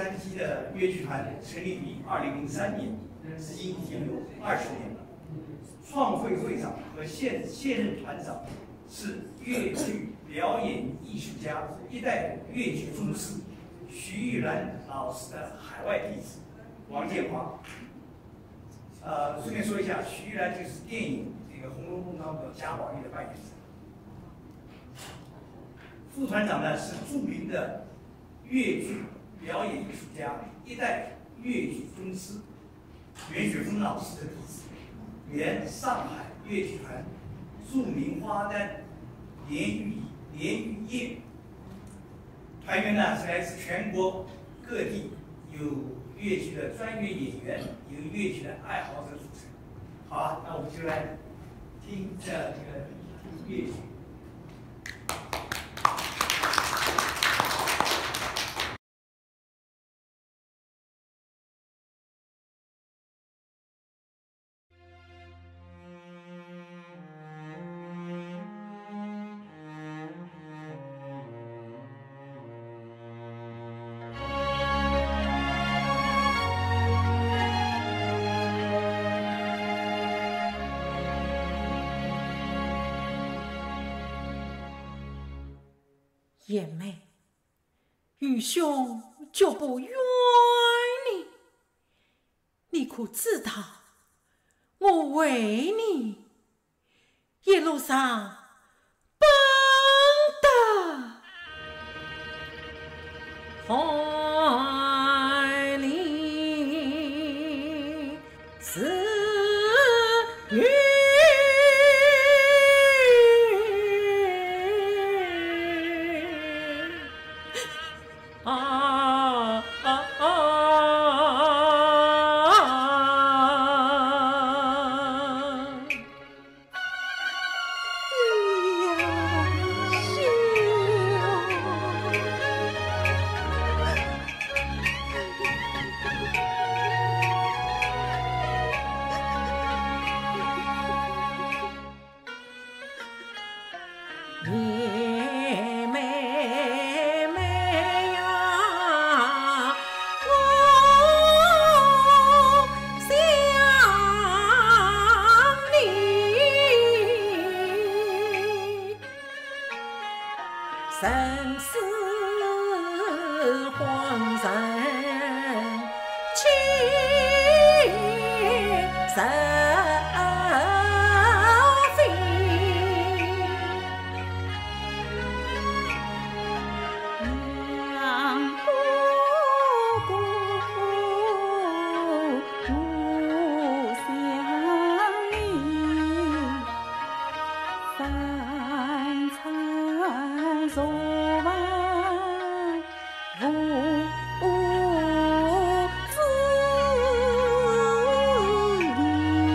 山鸡的越剧团成立于2003年，至今已经有20年了。创会会长和现任团长是越剧表演艺术家、一代越剧宗师徐玉兰老师的海外弟子王建华。顺便说一下，徐玉兰就是电影这个《红楼梦》当中的贾宝玉的扮演者。副团长呢是著名的越剧表演艺术家、一代越剧宗师袁雪峰老师的弟子，原上海越剧团著名花旦连玉燕。团员呢是来自全国各地，有越剧的专业演员，有越剧的爱好者组成。好啊，那我们就来听这个越剧。 燕妹，愚兄就不怨你，你可知道，我为你一路上奔的海里是雨。生死荒神情神飞，两哥哥不相依，三餐昨晚无子意。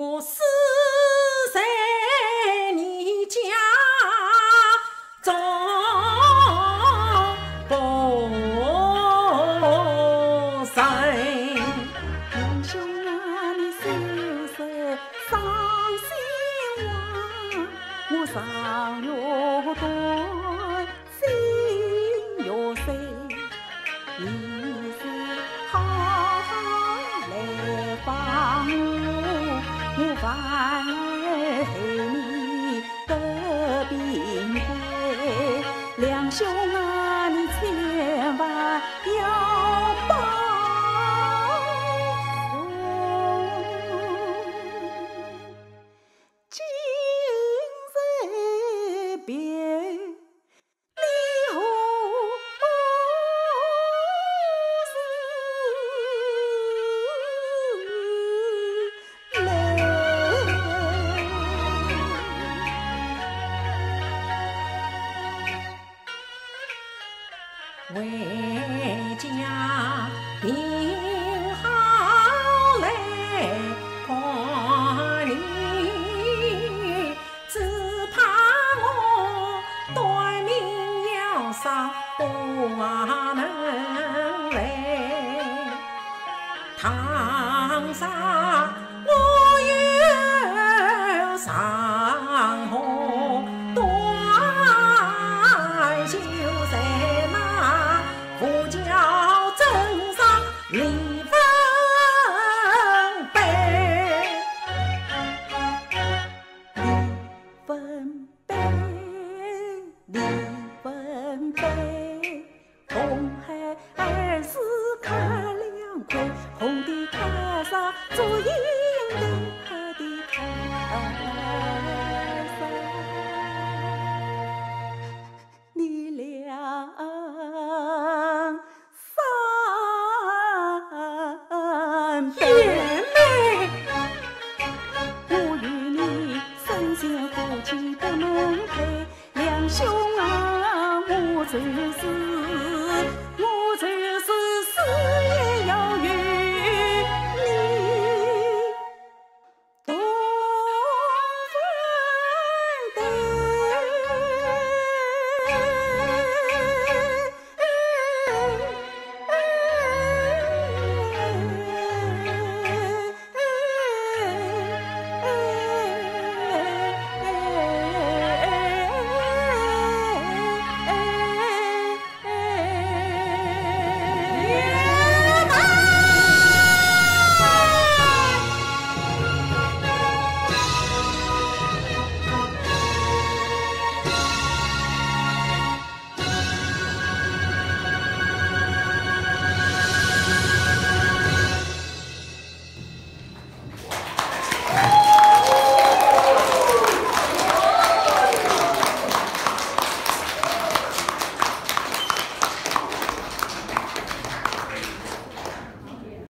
我死在你家中不成。 两兄啊，你收拾伤心话，我上月多，心月碎，你是好好来帮我反而害你得病鬼。两兄啊，你千万要保重。今日别离何时来？ 为家定好来看你，只怕我待命要上不能来。堂上我有上河断袖在那，呼叫正上离分杯。 离分杯，离分杯，红孩儿是看两块，红的看上做银的，黑的看上你俩三杯。我与你神仙夫妻不能配，两兄啊，我就是我